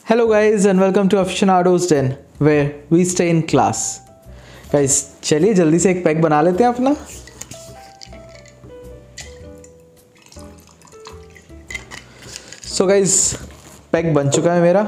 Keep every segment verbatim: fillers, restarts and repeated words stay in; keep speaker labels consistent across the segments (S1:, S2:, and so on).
S1: Hello guys and welcome to Aficionados Den where we stay in class. Guys चलिए जल्दी से एक pack बना लेते हैं अपना. So guys पैक बन चुका है मेरा.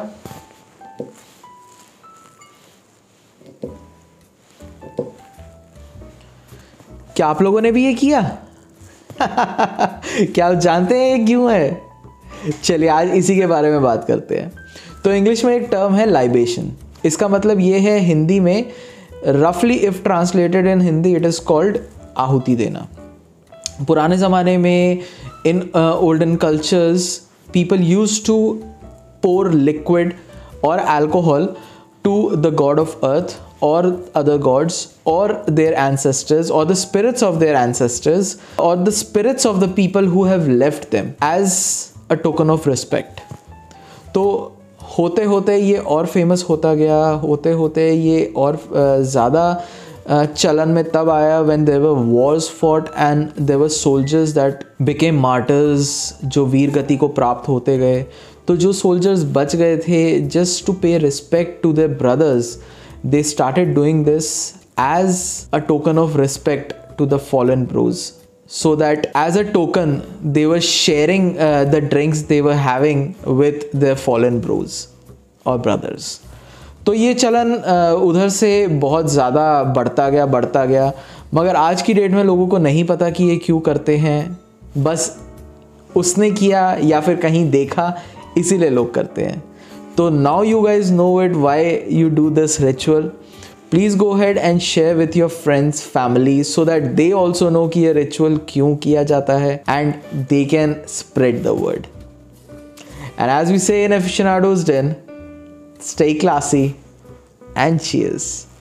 S1: क्या आप लोगों ने भी ये किया? क्या आप जानते हैं ये क्यों है? चलिए आज इसी के बारे में बात करते हैं. तो इंग्लिश में एक टर्म है लाइबेशन. इसका मतलब ये है हिंदी में, रफली if translated in Hindi it is called आहुति देना. पुराने ज़माने में in olden cultures people use to pour liquid और alcohol to the god of earth or other gods or their ancestors or the spirits of their ancestors or the spirits of the people who have left them as a token of respect. तो होते होते ये और famous होता गया, होते होते ये और ज़्यादा चलन में तब आया when there were wars fought and there were soldiers that became martyrs, जो वीर गति को प्राप्त होते गए. तो जो सोल्जर्स बच गए थे, just to pay respect to their brothers, they started doing this as a token of respect to the fallen bros, so that as a token they were sharing the drinks they were having with their fallen bros और brothers. तो ये चलन uh, उधर से बहुत ज़्यादा बढ़ता गया बढ़ता गया मगर आज की डेट में लोगों को नहीं पता कि ये क्यों करते हैं. बस उसने किया या फिर कहीं देखा, इसीलिए लोग करते हैं. तो now you guys know it why you do this ritual. Please go ahead and share with your friends, family, so that they also know कि ये रिचुअल क्यों किया जाता है and they can spread the word. And as we say in aficionados den, stay classy and cheers.